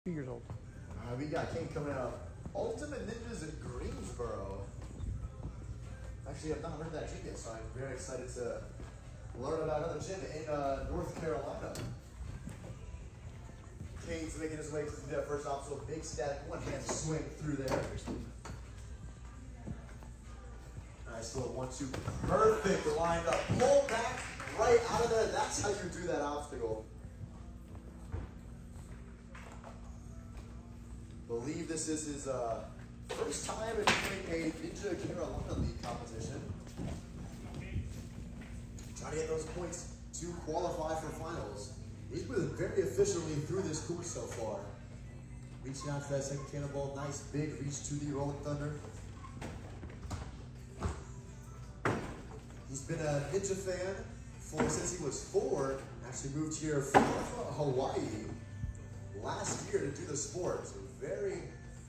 Years old. We got King coming out. Ultimate Ninjas in Greensboro. Actually, I've not heard of that gym yet, so I'm very excited to learn about another gym in North Carolina. Kane's making his way to the first obstacle. Big static, one hand swing through there. Nice little 1-2. Perfect lined up. Pull back right out of there. That's how you do that obstacle. Believe this is his first time in a Ninja Carolina League competition. Trying to get those points to qualify for finals. He's moving very efficiently through this course so far. Reaching out to that second cannonball, nice big reach to the Rolling Thunder. He's been a Ninja fan since he was 4. Actually moved here from Hawaii last year to do the sport. So very,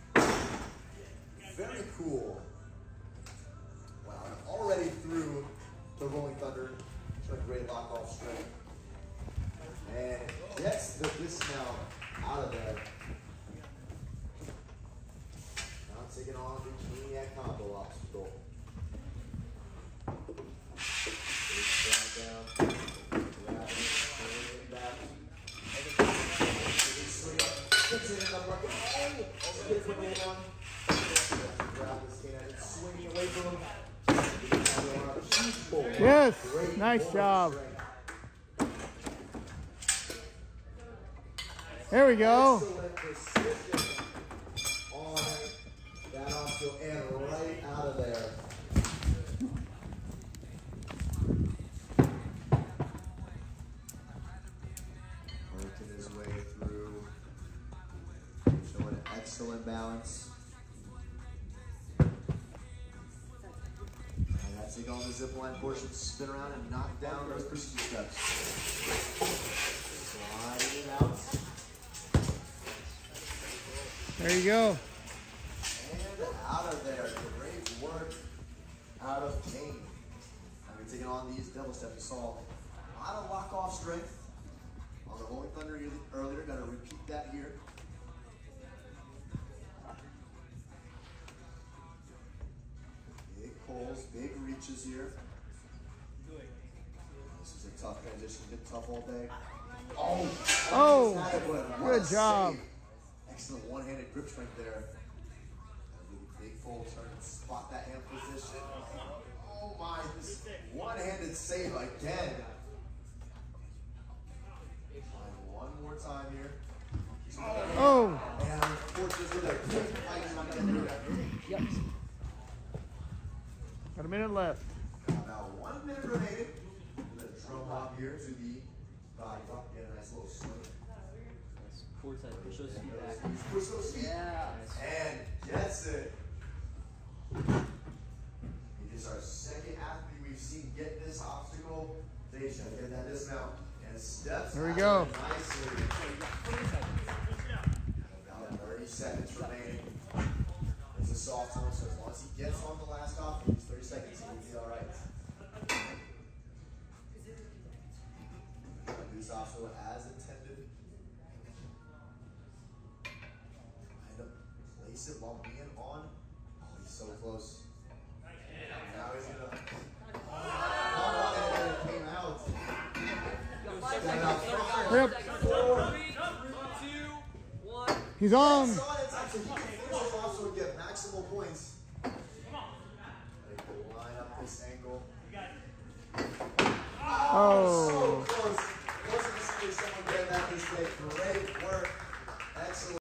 very cool. Wow, and already through the Rolling Thunder. Showing great lock-off strength. And gets the dismount out of there. Now taking on the Maniac combo obstacle. Big down. Grabbing it, back. Gets it in the bucket. Oh! Gets the main on. Grab this hand and swinging away from him. Yes! Nice job. There we go. Excellent precision on that obstacle and right out of there. Working his way through. Showing excellent balance. And that's it on the zip line portion. Spin around and knock down those precision steps. Sliding it out. There you go. And out of there. Great work out of Kane. I've been taking on these double steps. You saw a lot of lock-off strength on the Rolling Thunder earlier. Got to repeat that here. Big pulls, big reaches here. This is a tough transition. Been tough all day. Oh, what good a job. save. Excellent one-handed grip strength there. Big full turn and spot that hand position. Oh my, this one-handed save again. One more time here. Oh. And unfortunately, with a quick fight, not going to do that. Yep. Got a minute left. About 1 minute remaining. With a drum hop here to the body drop. Get a nice little swing. Push those feet back. Push those feet. Yeah. And gets it. He is our second athlete we've seen get this obstacle. Deja, get that dismount. And steps There we out go. nicely. About 30 seconds remaining. It's a soft one, so as long as he gets on the last off, it's 30 seconds, he'll be all right. This obstacle as intended. Place it while being on. Oh, he's so close. Now he's gonna. Oh, and it came out. Yep. 4, 3, 2, 1. He's on. He can finish this off so we get maximal points. Line up this angle. Oh.